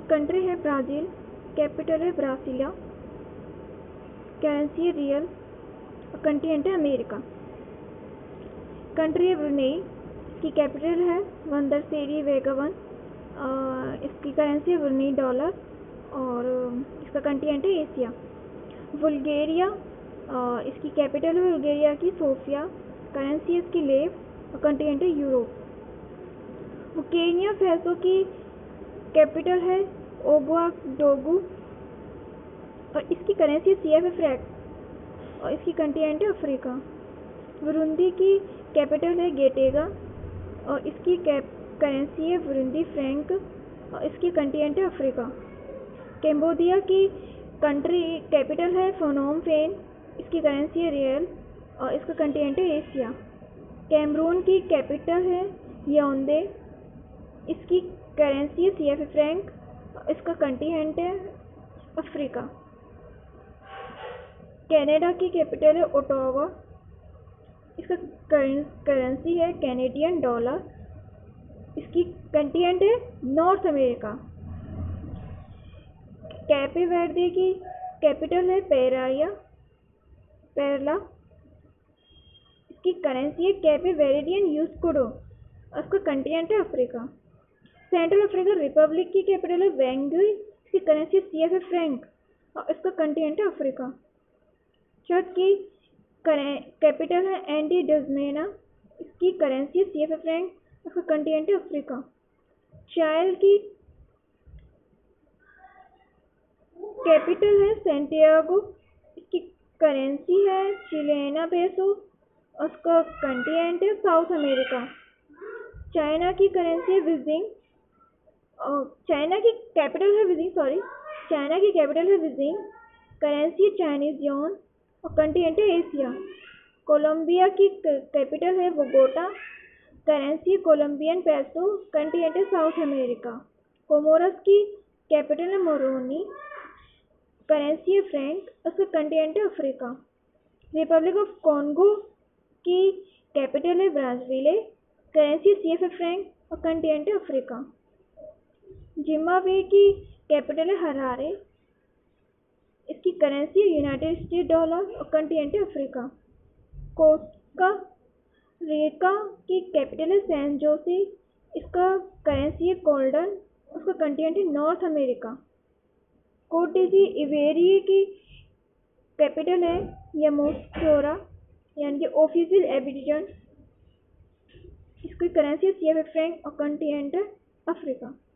Country है Brazil, capital है Brasilia, currency है रियल, और कंटिनेंट है अमेरिका। कंट्री है ब्रुनेई, इसकी कैपिटल है बंदर सेरी बेगावन, इसकी करेंसी है ब्रुनेई डॉलर, और इसका कंटिनेंट है एशिया। बुल्गारिया, इसकी कैपिटल है बुल्गारिया की सोफिया, करेंसी है इसकी लेव, और कंटिनेंट है यूरोप। बुर्किना फासो की कैपिटल है ओगाडोगू, और इसकी करेंसी CFA फ्रैंक, और इसकी कंटिनेंट है अफ्रीका। बुरुंडी की कैपिटल है गेटेगा, और इसकी करेंसी है बुरुंडी फ्रैंक, और इसकी कंटिनेंट है अफ्रीका। कैम्बोडिया की कंट्री कैपिटल है फोनोम फेन, इसकी करेंसी है रियल, और इसका कंटिनेंट है एशिया। कैमरून की कैपिटल है याओंडे, इसकी करेंसी है CFA फ्रैंक, और इसका कंटिनेंट है अफ्रीका। कनाडा की कैपिटल है ओटावा, इसका करेंसी है कैनेडियन डॉलर, इसकी कंटिनेंट है नॉर्थ अमेरिका। कैपे वर्दे की कैपिटल है पेरला, इसकी करेंसी है कैपे वेरेडियन यूस्कुडो, और इसका कंटिनेंट है अफ्रीका। सेंट्रल अफ्रीकन रिपब्लिक की कैपिटल है बैंगुई, इसकी करेंसी है CFA फ्रैंक, और इसका कंटिनेंट है अफ्रीका। चद की कैपिटल है एंडी डजमेना, इसकी करेंसी है CFA फ्रैंक, इसका कंटिनेंट है अफ्रीका। चाइल की कैपिटल है सेंटियागो, इसकी करेंसी है चिलेना पेसो, उसका कंटिनेंट है साउथ अमेरिका। चाइना की करेंसी है बीजिंग, चाइना की कैपिटल है बीजिंग, करेंसी है चाइनीज योन, और कंटिनेंट है एशिया। कोलंबिया की कैपिटल है बोगोटा, करेंसी है कोलंबियन पेसो, कंटिनेंट है साउथ अमेरिका। कोमोरस की कैपिटल है मोरोनी, करेंसी है फ्रैंक, उसका कंटिनेंट है अफ्रीका। रिपब्लिक ऑफ कॉन्गो की कैपिटल है ब्राज़ाविले, करेंसी CFA फ्रैंक, और कंटिनेंट है अफ्रीका। जिम्बाब्वे की कैपिटल है हरारे, इसकी करेंसी है यूनाइटेड स्टेट डॉलर, और कंटिनेंट है अफ्रीका। कोस्टा रिका की कैपिटल है सैन जोसे, इसका करेंसी है गोल्डन, उसका कंटिनेंट है नॉर्थ अमेरिका। कोट d'Ivoire की कैपिटल है यामोसोरा, यानी कि ऑफिशियल एबिडिजन, इसकी करेंसी है CFA फ्रैंक, और कंटिनेंट है अफ्रीका।